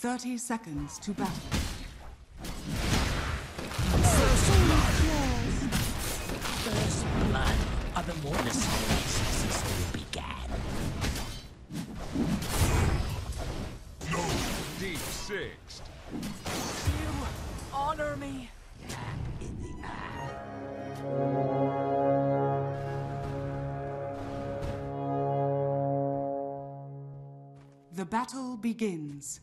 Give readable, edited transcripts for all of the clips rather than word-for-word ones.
30 seconds to battle. First blood are the more necessities will began. No, deep sixth. You honor me. In the eye. The battle begins.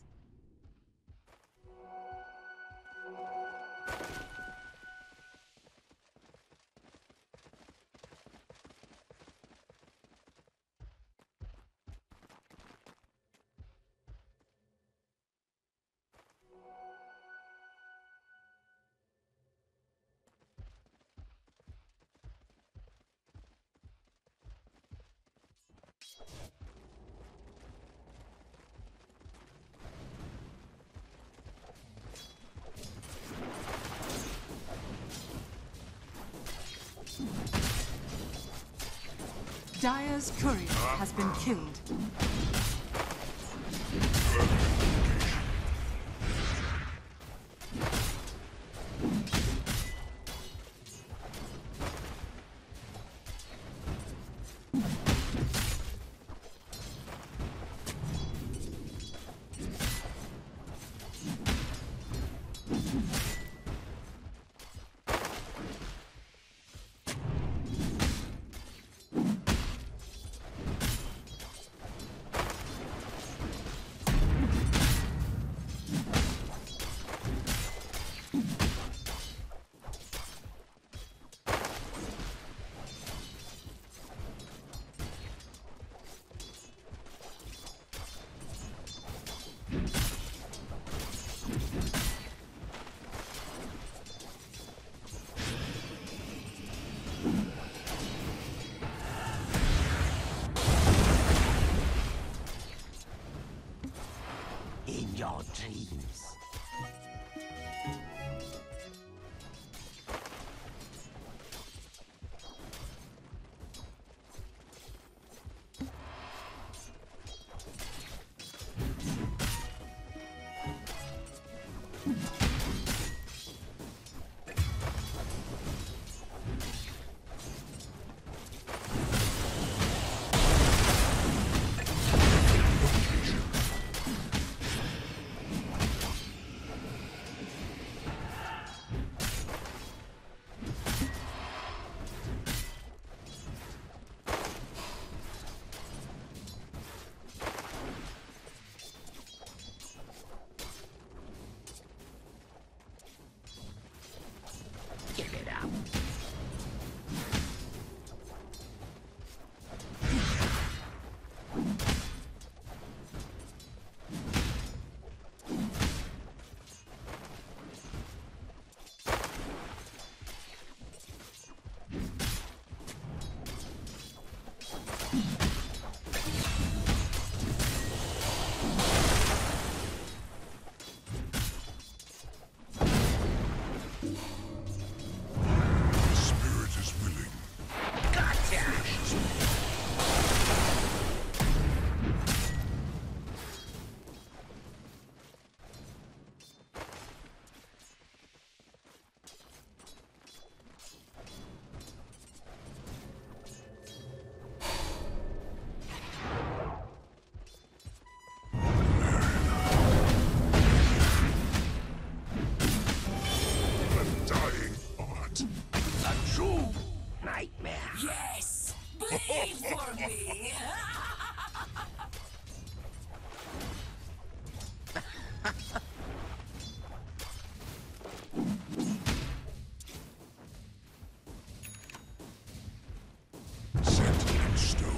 Dire's courier has been killed. In your dreams. Give it up. Yes! Bleed for me! Set in stone.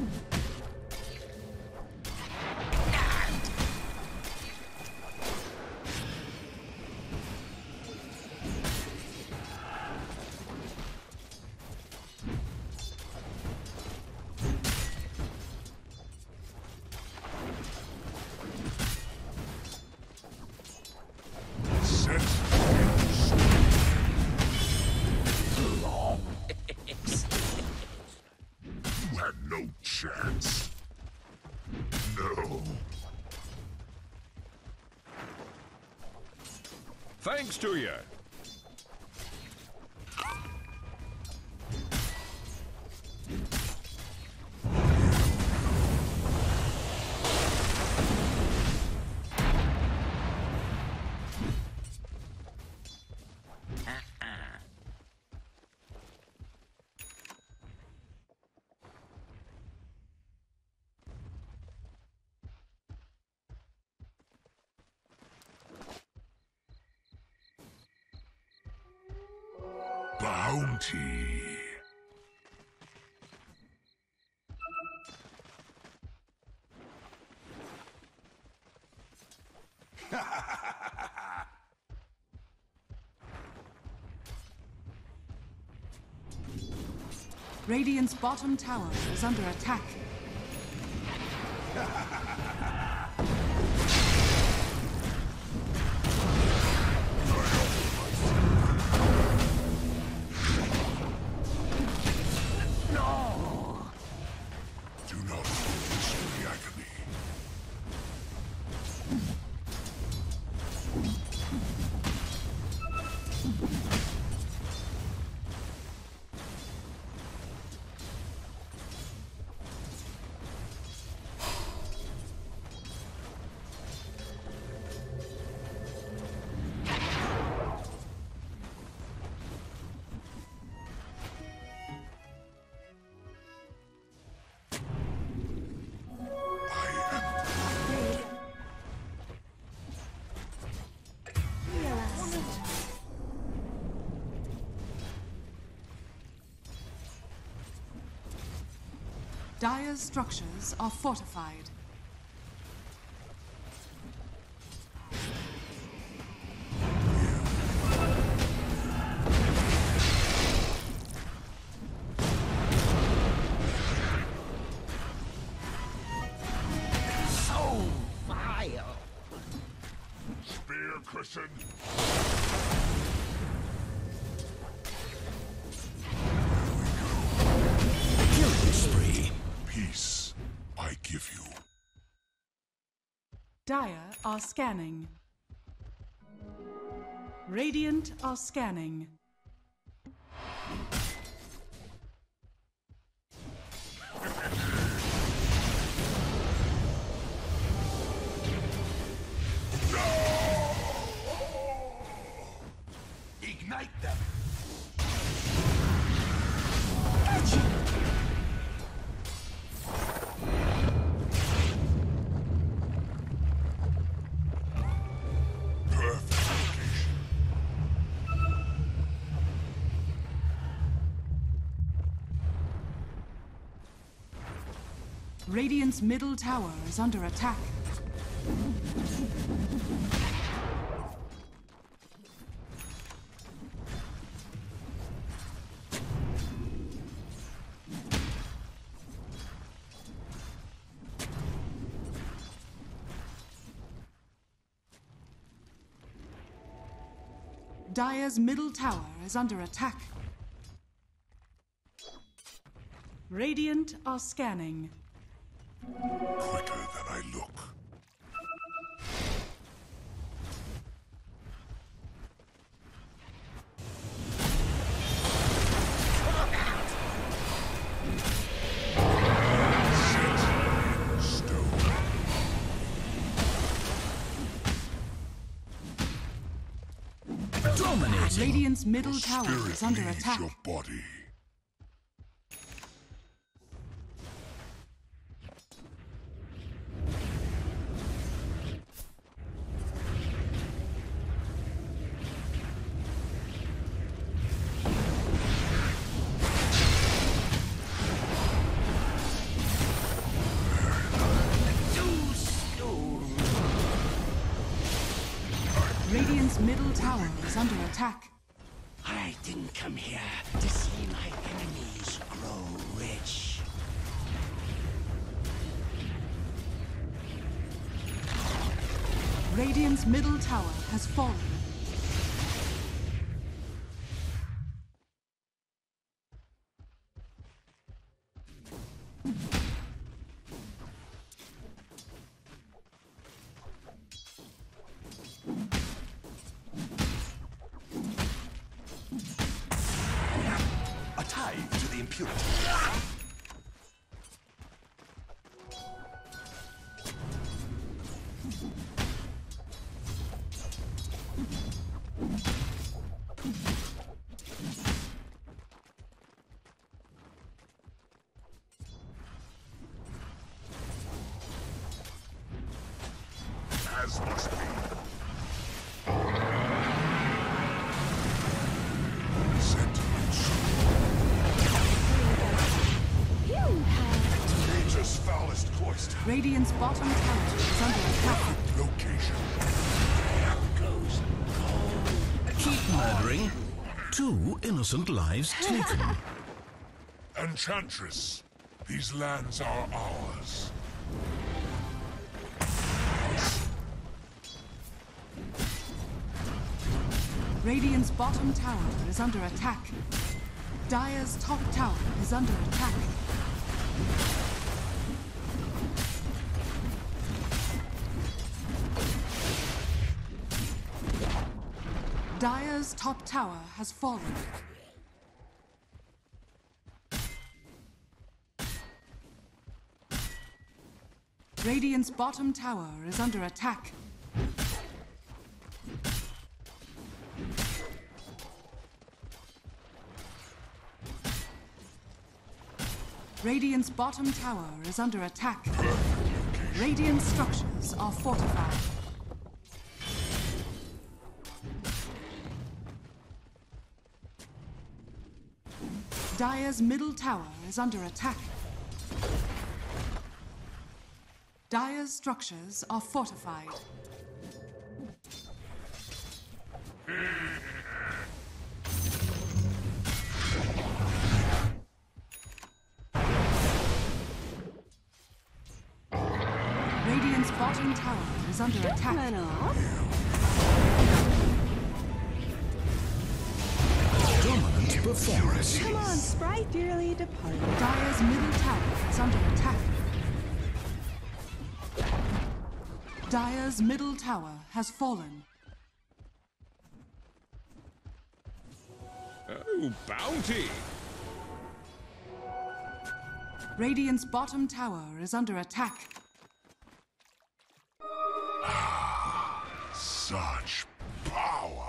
No chance. No. Thanks to you. Bounty. Radiant's bottom tower is under attack. Do not focus on the agony. Dire's structures are fortified. So vile. Spear cushion. Killing spree. Peace, I give you. Dire are scanning. Radiant are scanning. Ignite them. Perfect location. Radiant's middle tower is under attack. Dire's middle tower is under attack. Radiant are scanning. Quicker than I look. Dominating. Radiant's middle tower Spirit is under leaves attack. your body. Radiant's middle tower is under attack. I didn't come here to see my enemies grow rich. Radiant's middle tower has fallen. impurity. As must be. Sentiments. Nature's foulest cloister. Radiant's bottom tower is under attack. Location. Goes cold. Keep murdering. 2 innocent lives taken. Enchantress, these lands are ours. Radiant's bottom tower is under attack. Dire's top tower is under attack. Dire's top tower has fallen. Radiant's bottom tower is under attack. Radiant's bottom tower is under attack. Radiant structures are fortified. Dire's middle tower is under attack. Dire's structures are fortified. Radiant's bottom tower is under attack. Dominant performance. Come on, Sprite dearly departed. Dire's middle tower is under attack. Dire's middle tower has fallen. Oh, bounty! Radiant's bottom tower is under attack. Such power.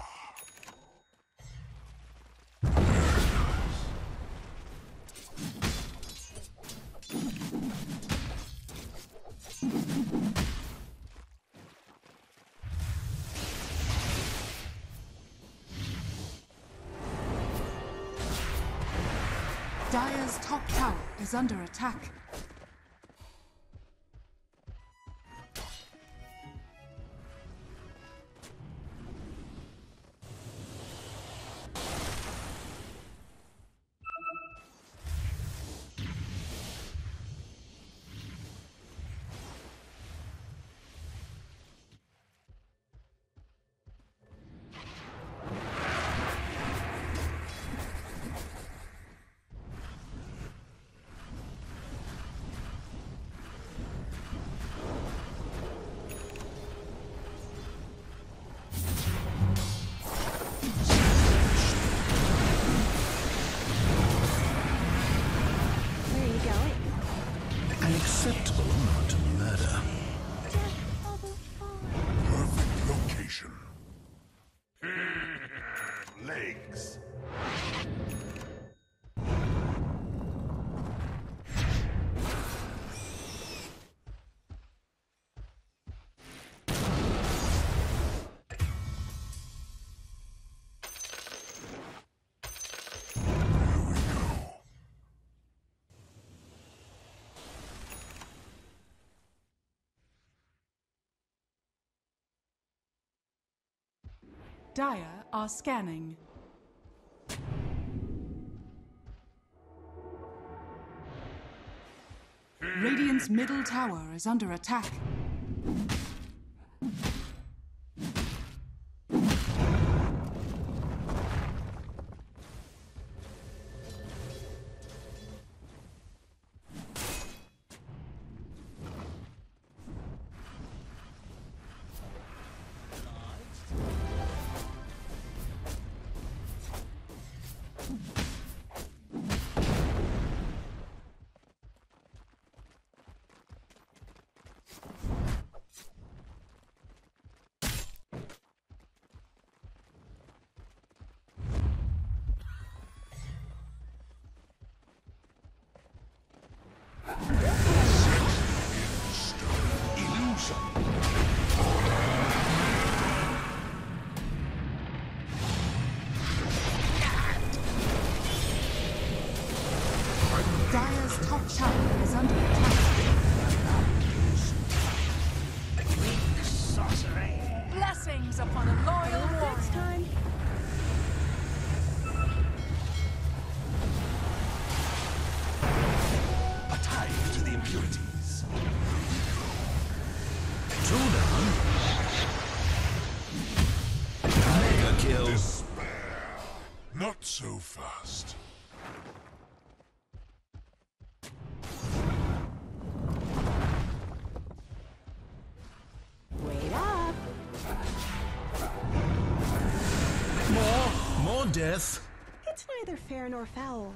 Dire's top tower is under attack. An acceptable amount of murder. Perfect location. Legs. Dire are scanning. Radiant's middle tower is under attack. fast. Wait up. More death. It's neither fair nor foul.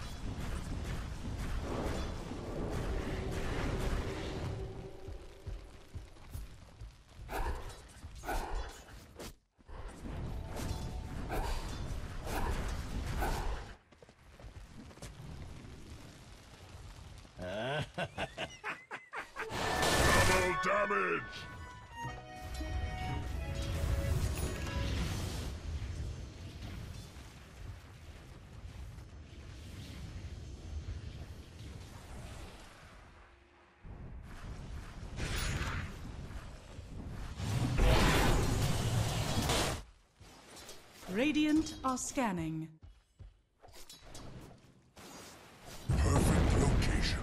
Double damage! Radiant are scanning. Perfect location.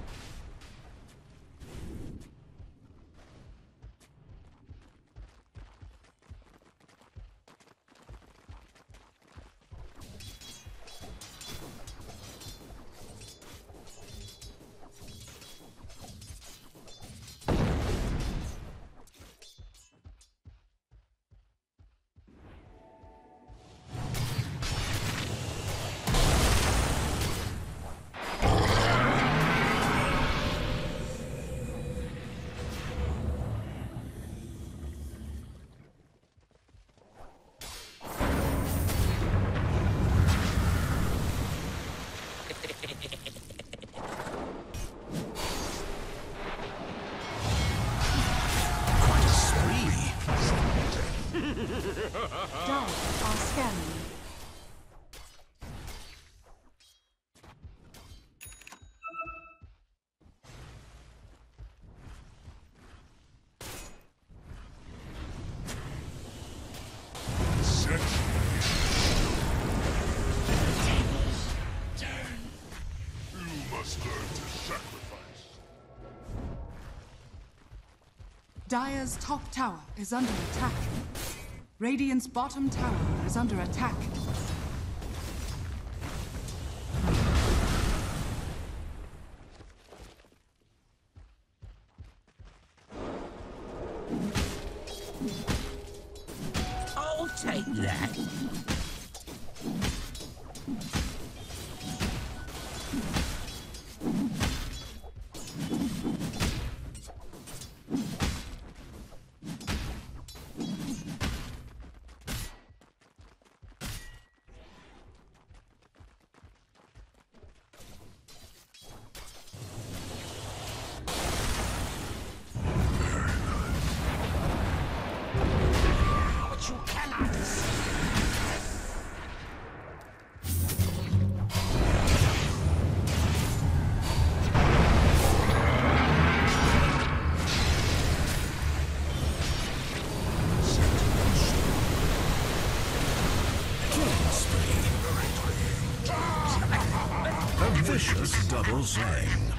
Quite a spree. Dire are scanning. You must learn to sacrifice. Dire's top tower is under attack. Radiant's bottom tower is under attack. I'll take that. But you cannot see. Killing spree. A vicious double slang.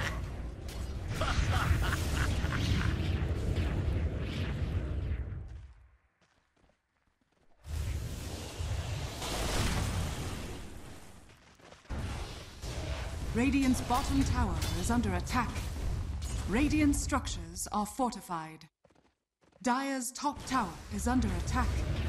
Radiant's bottom tower is under attack. Radiant structures are fortified. Dire's top tower is under attack.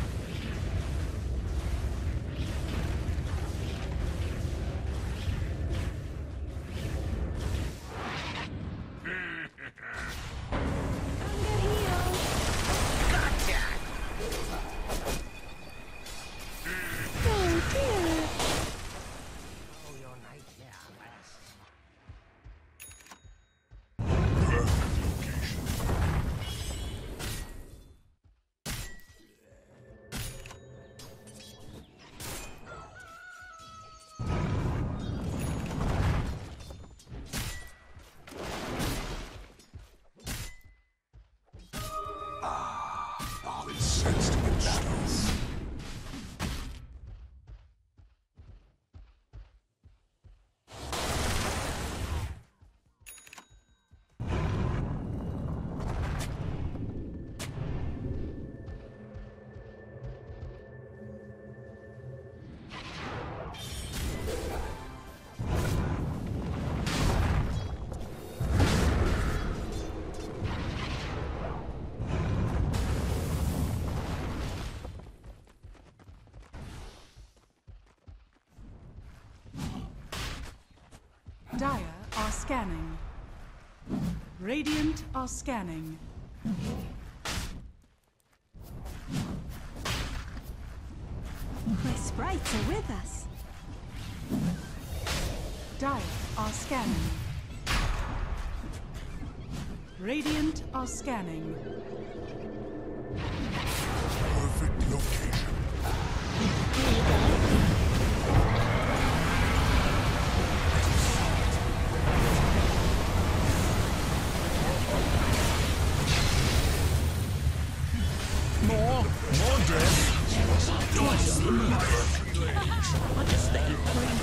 Oh dear. Oh, your nightmare lasts. Perfect location. All incensed with battles. scanning. Radiant are scanning. My sprites are with us. Dire are scanning. Radiant are scanning. Perfect location. More death. Twice in my I just let it breathe.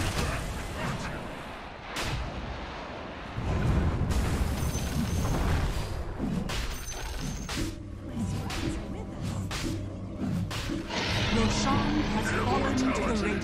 My sprites are with us. Roshan has fallen to the Radiant.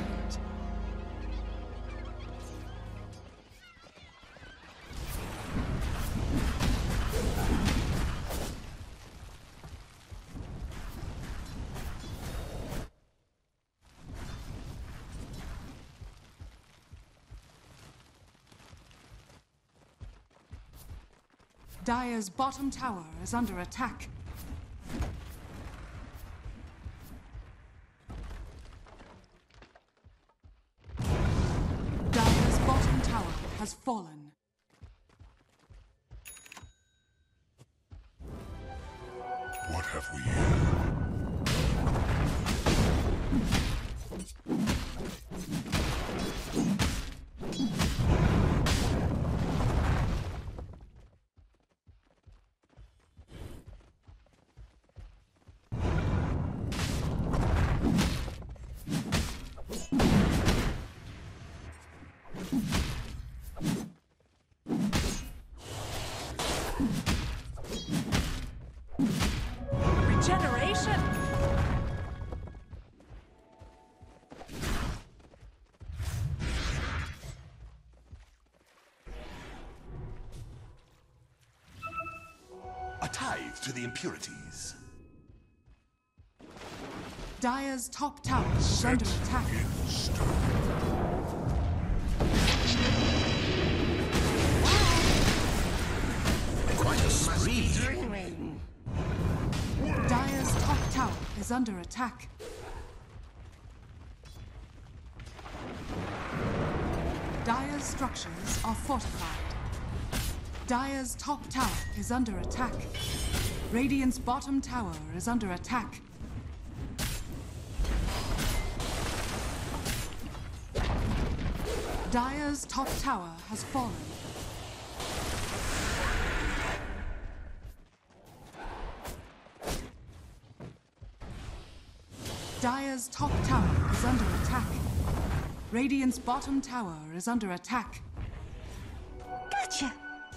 Dire's bottom tower is under attack. Dire's bottom tower has fallen. What have we here? Regeneration! A tithe to the impurities. Dire's top tower is under attack. In stone. Quite a spree. Dire's top tower is under attack. Dire's structures are fortified. Dire's top tower is under attack. Radiant's bottom tower is under attack. Dire's top tower has fallen. Dire's top tower is under attack. Radiant's bottom tower is under attack. Gotcha!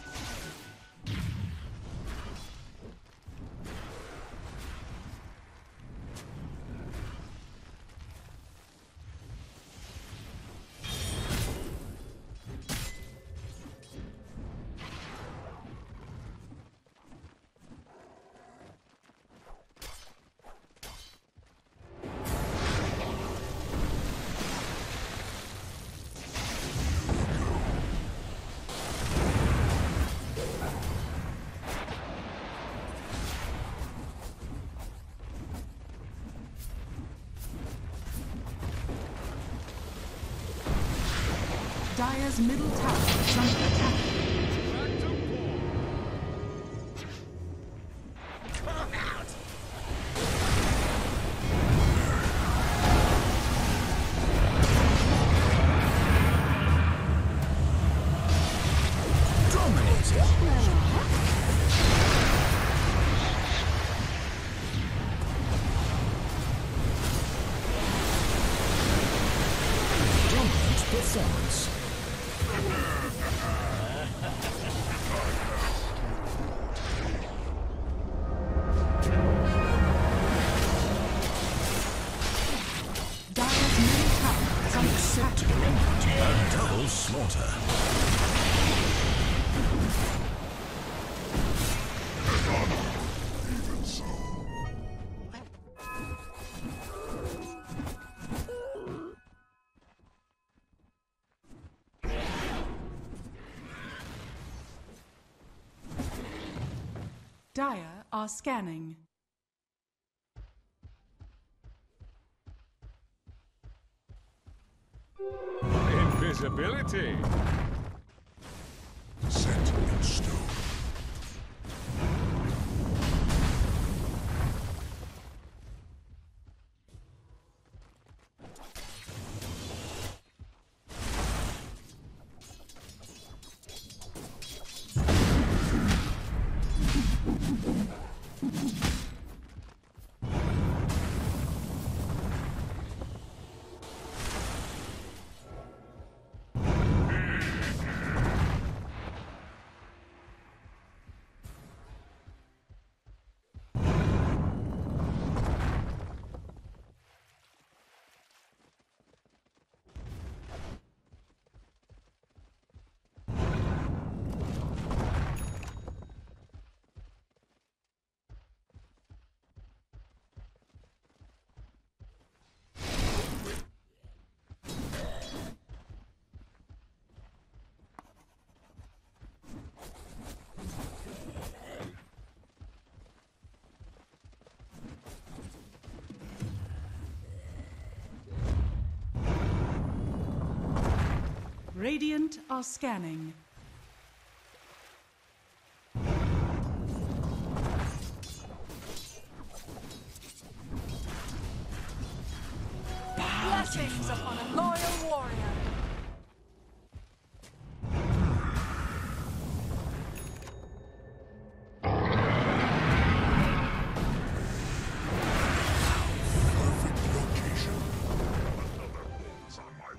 Dire's middle tower is under attack. Come out! Dominant performance. Dire's middle tower is under attack. A double slaughter. Even so. Dire are scanning. Invisibility. Set in stone. Radiant are scanning. Blessings upon a loyal warrior. Perfect location. Another one's on my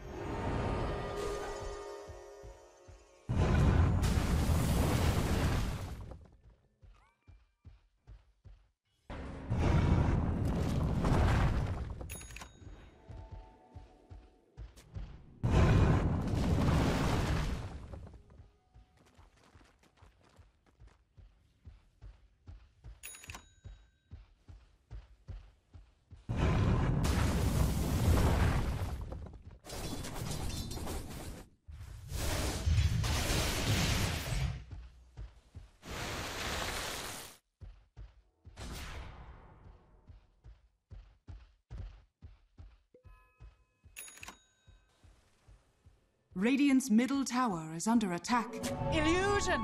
Radiant's middle tower is under attack. Illusion!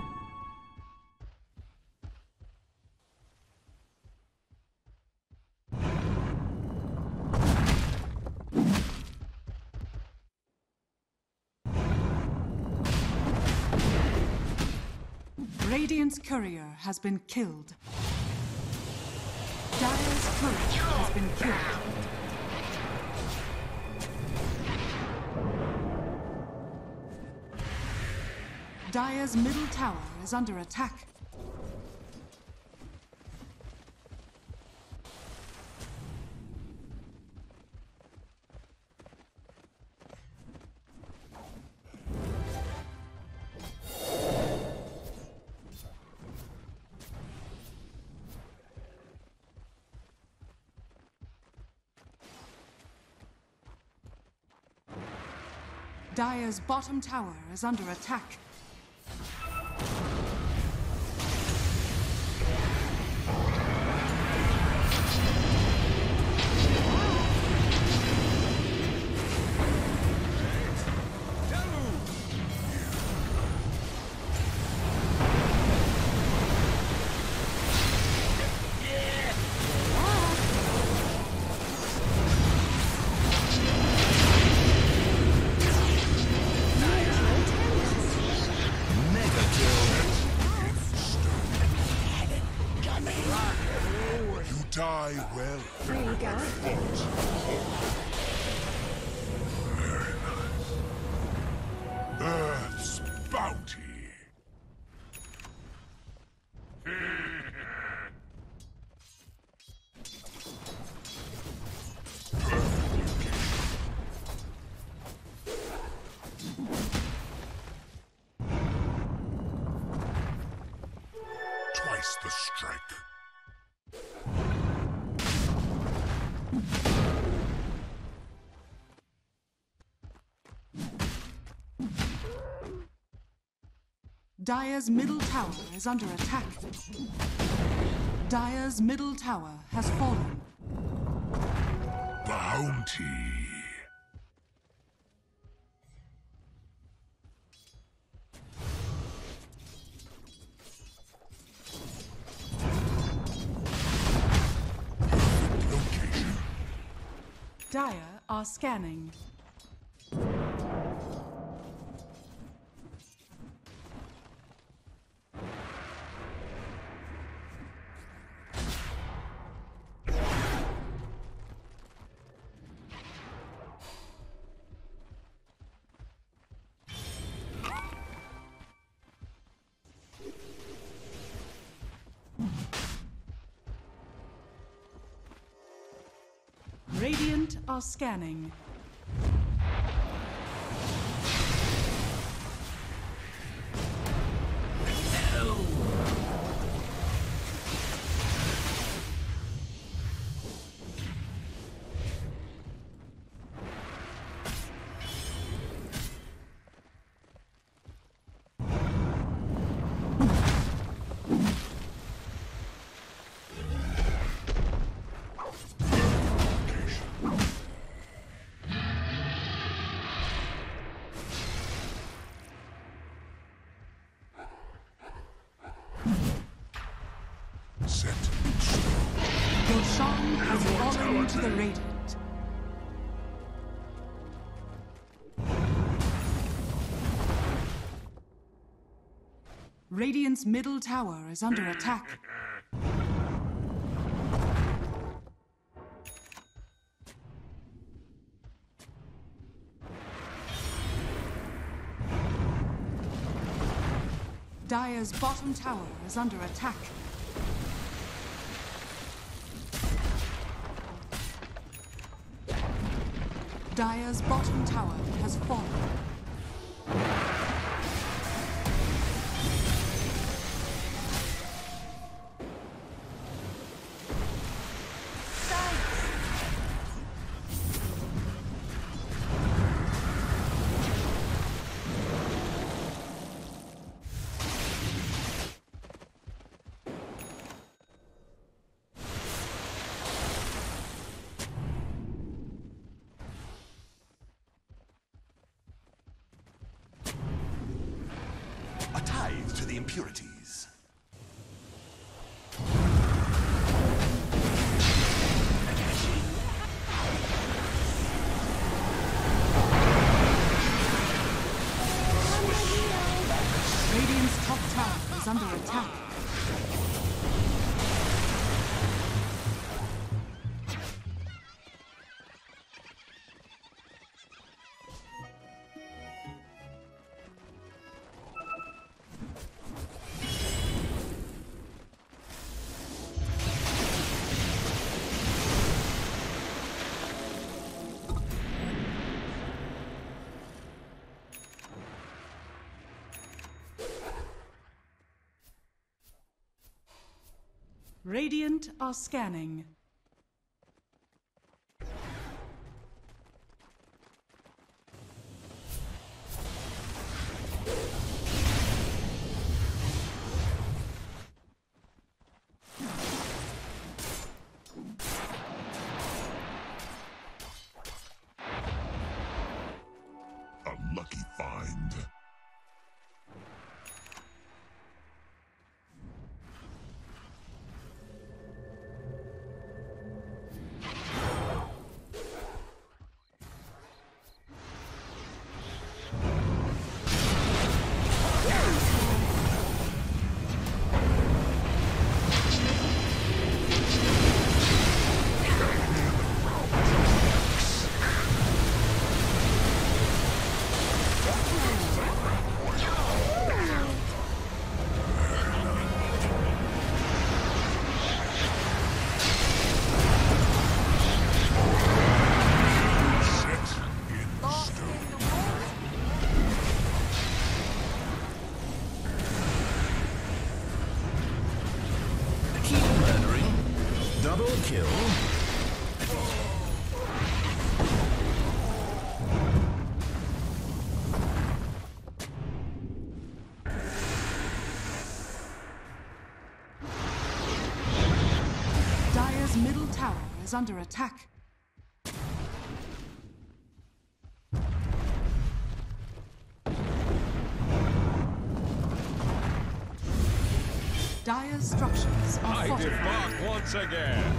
Radiant's courier has been killed. Dire's courier has been killed. Dire's middle tower is under attack. Dire's bottom tower is under attack. Die well. There you go. Very nice. Earth's bounty. Twice the strike. Dire's middle tower is under attack. Dire's middle tower has fallen. Bounty. Location. Dire are scanning. Radiant are scanning. Set in stone. Your song has fallen to the Radiant. Radiant's middle tower is under attack. Dire's bottom tower is under attack. Dire's bottom tower has fallen. A tithe to the impurities. Radiant's top tower is under attack. Radiant are scanning. A lucky find. Double kill. Dire's middle tower is under attack. Dire's structures are I fortified. depart once again.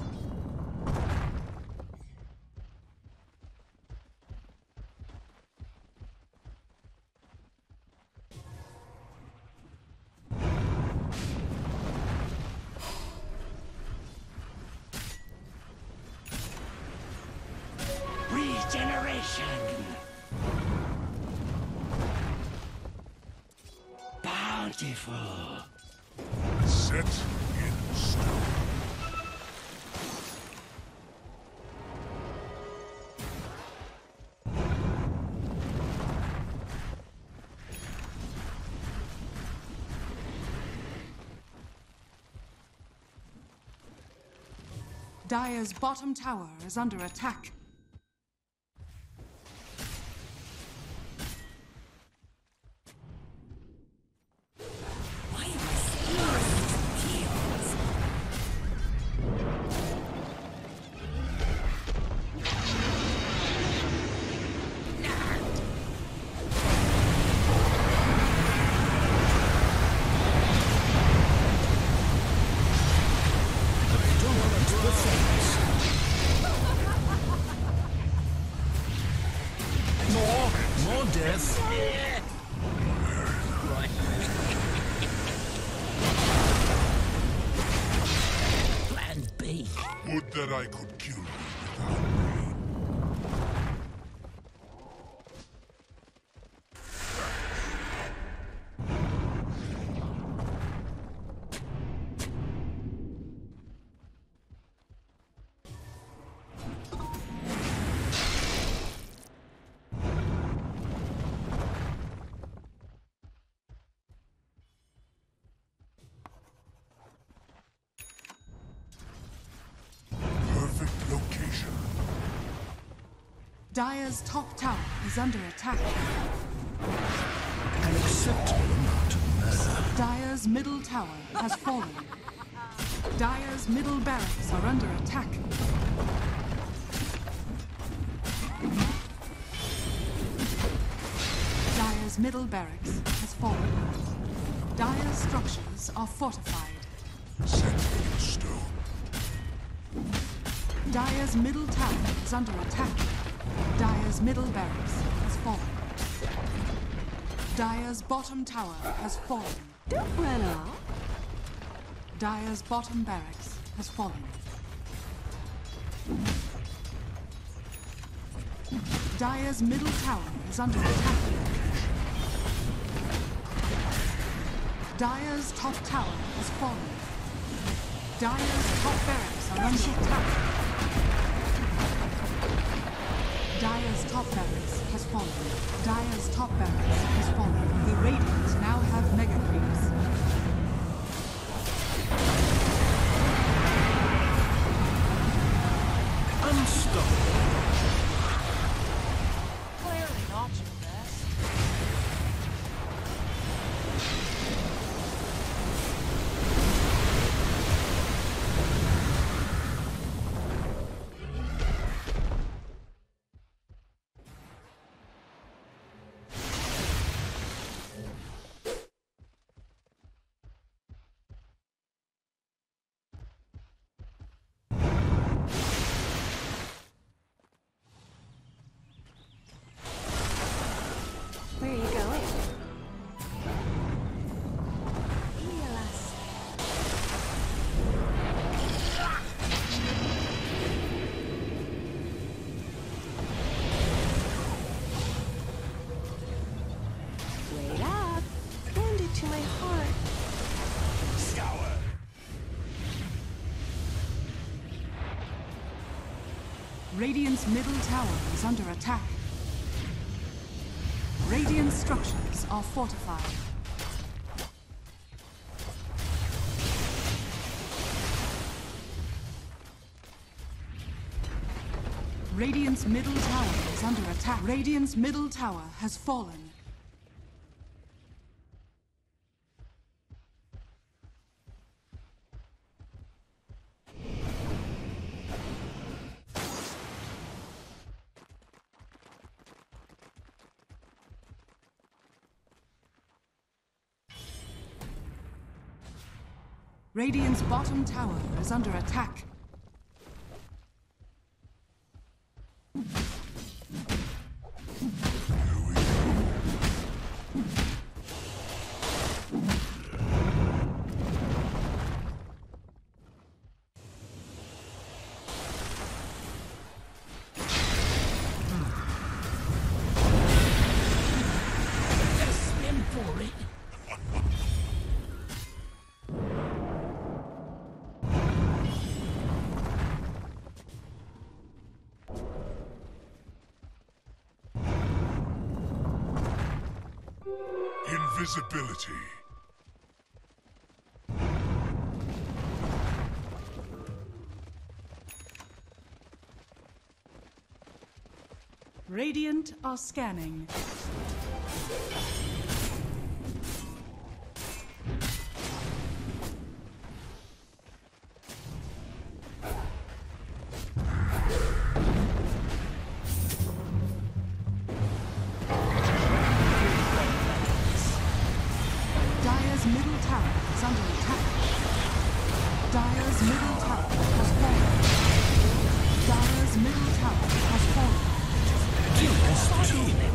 Regeneration. Bountiful. Set in stone. Dire's bottom tower is under attack. Why am I seeing these tears? More death. Plan B. Would that I could kill you without pain. Perfect location. Dire's top tower is under attack. An acceptable amount of murder. Dire's middle tower has fallen. Dire's middle barracks are under attack. Dire's middle barracks has fallen. Dire's structures are fortified. Set in stone. Dire's middle tower is under attack. Dire's middle barracks has fallen. Dire's bottom tower has fallen. Don't run off. Dire's bottom barracks has fallen. Dire's middle tower is under attack. Dire's top tower has fallen. Dire's top barracks are under attack. Dire's top barracks has fallen. Dire's top barracks has fallen. The Radiant now have mega creeps. Unstoppable. Clearly not your best. Where are you going? Heal us. Wait up. Wounded to my heart. Scour. Radiant's middle tower is under attack. Radiant structures are fortified. Radiant's middle tower is under attack. Radiant's middle tower has fallen. Radiant's bottom tower is under attack. Invisibility. Radiant are scanning. Dire's middle tower is under attack. Dire's middle tower has fallen. Dire's middle tower has fallen. You must